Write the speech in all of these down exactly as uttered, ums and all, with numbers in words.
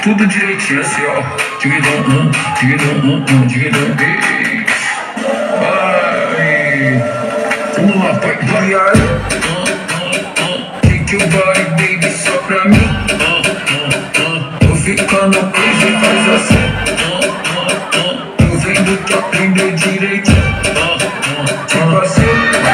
tudo direitinho, assim, ó. Dividão um, dividão um, um, dividão dois. Ai, vamos lá, vai, vai, ai. Fique o body, baby, só pra mim. Tô ficando crazy, faz assim. Tô vendo que aprendeu direitinho. Tipo assim.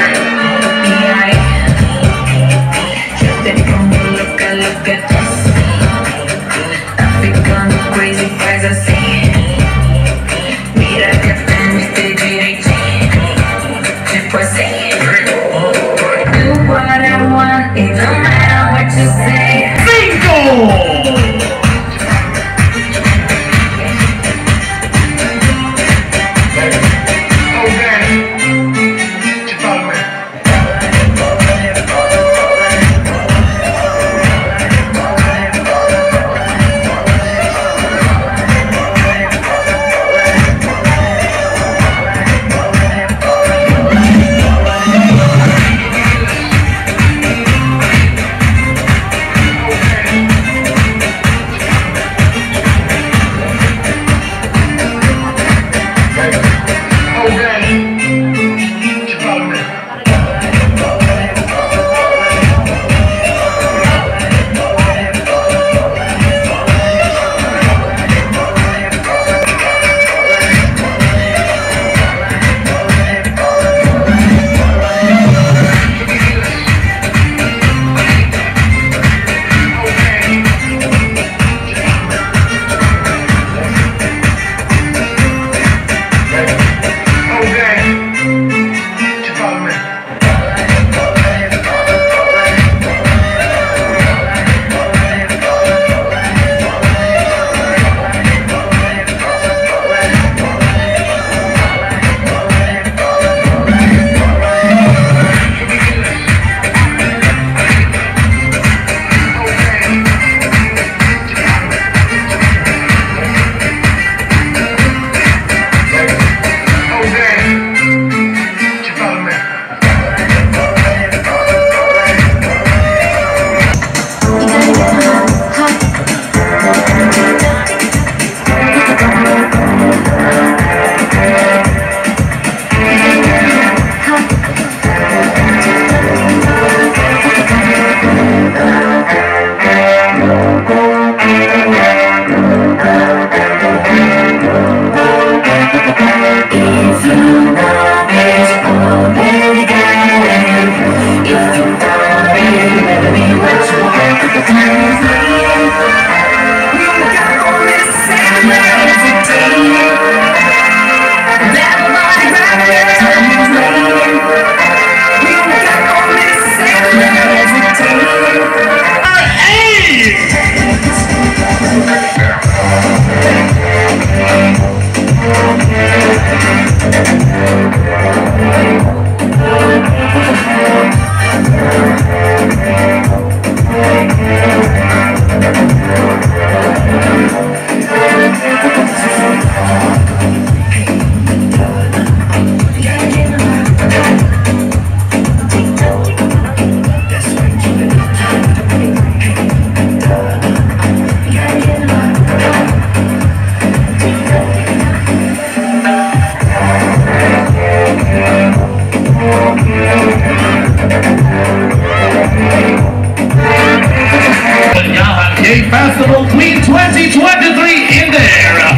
Festival Queen twenty twenty-three in there.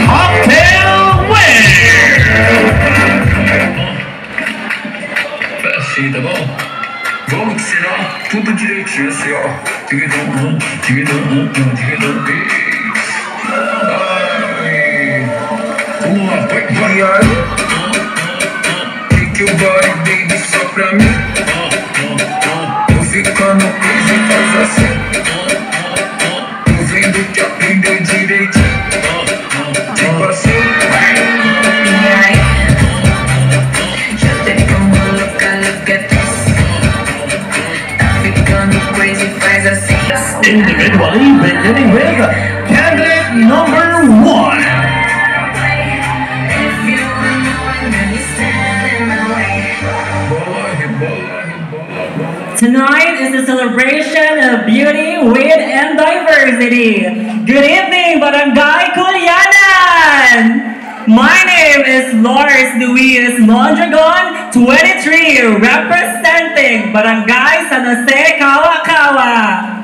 Cocktail Wear. Assim, tá bom? Vamos ensinar tudo direitinho, assim, ó. Dividão um, dividão um, um, dividão dois. Ai, vamos lá, vai, vai, ai. Fique o body, baby, só pra mim. Tô ficando crazy, faz assim. Que aprendeu direitinho. Tipo assim. Individually beginning with candidate number one. Tonight is a celebration of beauty, wit, and diversity. Good evening. evening, Barangay Kulianan! My name is Loris Luis Mondragon, twenty-three, representing Barangay San Jose, Kawa-Kawa.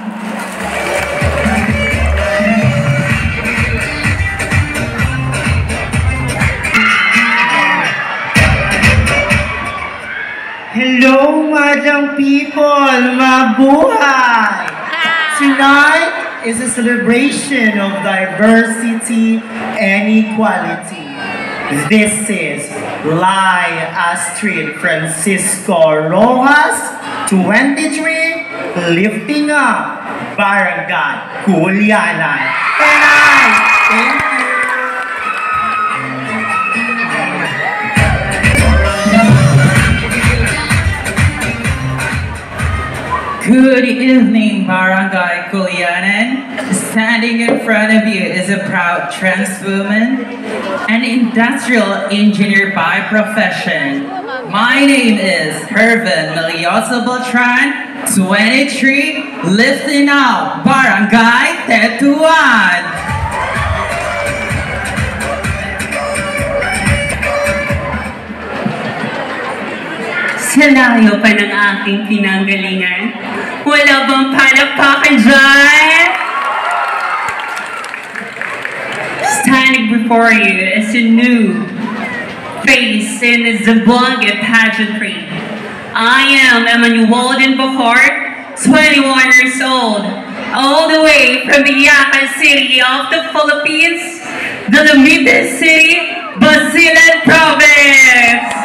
Hello, Madam People! Mabuhay! Tonight is a celebration of diversity and equality. This is Lai Astrid Francisco Rojas, twenty-three, lifting up Barangay Kulianan. And I thank you. Good evening, Barangay Kulianan. Standing in front of you is a proud trans woman, an industrial engineer by profession. My name is Hervin Melioso Beltran, twenty-three, lifting up Barangay Tetuan. Sa layo pa ng aking pinanggalingan, wala bang palakpakan dyan? Standing before you is a new face in the Zamboanga pageantry. I am Emmanuel Bahar, twenty-one years old, all the way from the Yakan City of the Philippines, the Lamitas City, Basilan Province.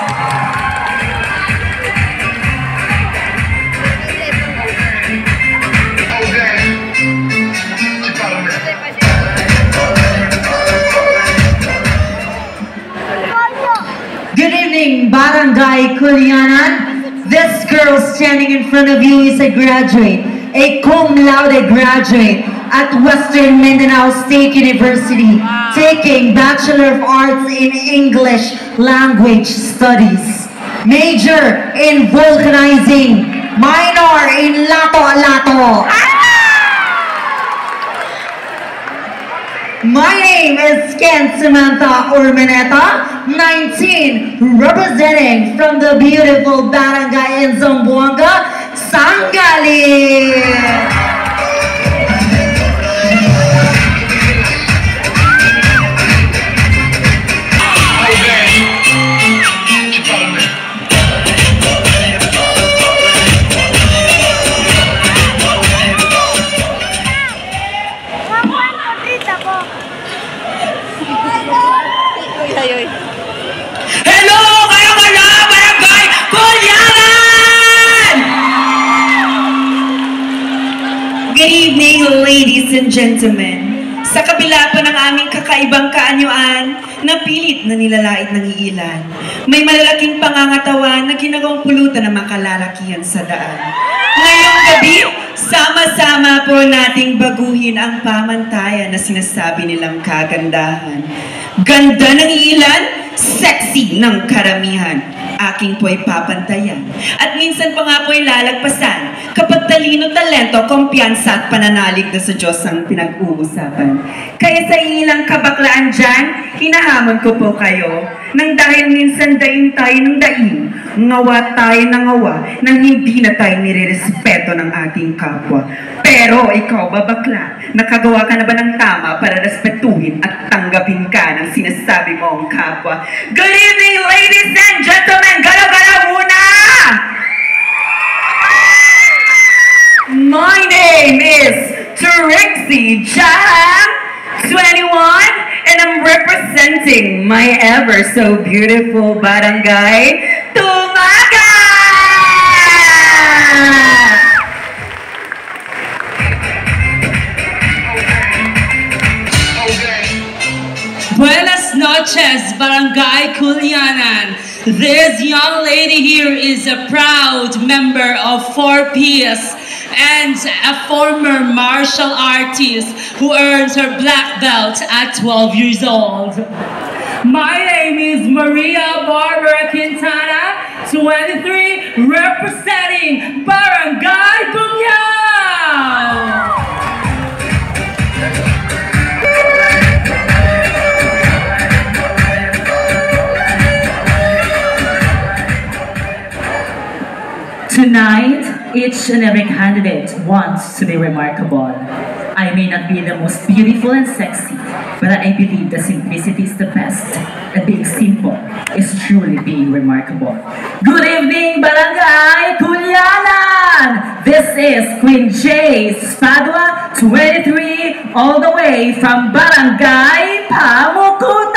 Good evening, Barangay Kulianan. This girl standing in front of you is a graduate, a cum laude graduate at Western Mindanao State University, taking Bachelor of Arts in English Language Studies. Major in vulcanizing, minor in lato-lato. My name is Ken Samantha Urmeneta, nineteen, representing from the beautiful barangay in Zamboanga, Sangali. Hello! Kayo kayo! Barangay Kulianan! Good evening, ladies and gentlemen. Sa kabila pa ng aming kakaibang kaanyuan, napilit na nilalait ng iilan. May malalaking pangangatawan na ginagawang pulutan ng mga kalalakihan sa daan. Ngayong gabi, sama-sama po nating baguhin ang pamantayan na sinasabi nilang kagandahan. Ganda ng ilan, sexy ng karamihan. Aking po'y papantayan. At minsan pa nga po'y lalagpasan kapag talino, talento, kumpiyansa at pananalig na sa Diyos ang pinag-uusapan. Kaya sa ilang kabaklaan dyan, hinahamon ko po kayo nang dahil minsan daing tayo ng daing, ngawa tayo ng ngawa nang hindi na tayo nirerespeto ng ating kapwa. Pero ikaw ba bakla? Nakagawa ka na ba ng tama para respetuhin at tanggapin ka ng sinasabi mo ang kapwa? Good evening, ladies and gentlemen! Galaw-galaw muna! My name is Trixie Jam, twenty-one, and I'm representing my ever so beautiful barangay, Tumaga! Buenas noches, Barangay Kulianan. This young lady here is a proud member of four Ps and a former martial artist who earned her black belt at twelve years old. My name is Maria Barbara Quintana, twenty-three, representing Barangay Bungyao. Tonight, each and every candidate wants to be remarkable. I may not be the most beautiful and sexy, but I believe that simplicity is the best. And being simple is truly being remarkable. Good evening, Barangay Culianan! This is Queen J Spadua, twenty-three, all the way from Barangay Pamukuta!